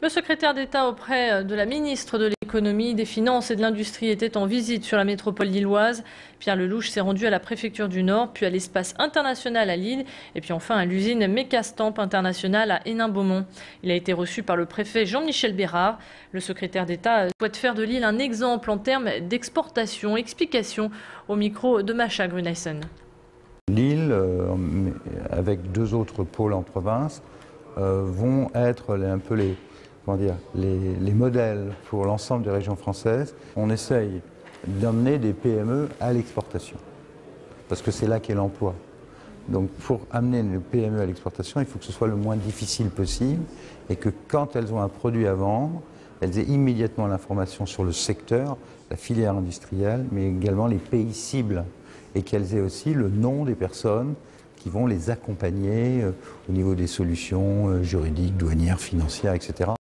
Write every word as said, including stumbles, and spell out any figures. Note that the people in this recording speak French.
Le secrétaire d'État auprès de la ministre de l'Économie, des Finances et de l'Industrie était en visite sur la métropole lilloise. Pierre Lelouch s'est rendu à la préfecture du Nord, puis à l'espace international à Lille, et puis enfin à l'usine Mecastamp internationale à Hénin-Beaumont. Il a été reçu par le préfet Jean-Michel Bérard. Le secrétaire d'État souhaite faire de Lille un exemple en termes d'exportation. Explication au micro de Macha Gruneisen. Lille, euh, avec deux autres pôles en province, euh, vont être les, un peu les, comment dire, les, les modèles pour l'ensemble des régions françaises. On essaye d'emmener des P M E à l'exportation, parce que c'est là qu'est l'emploi. Donc pour amener les P M E à l'exportation, il faut que ce soit le moins difficile possible et que quand elles ont un produit à vendre, elles aient immédiatement l'information sur le secteur, la filière industrielle, mais également les pays cibles, et qu'elles aient aussi le nom des personnes qui vont les accompagner euh, au niveau des solutions euh, juridiques, douanières, financières, et cetera.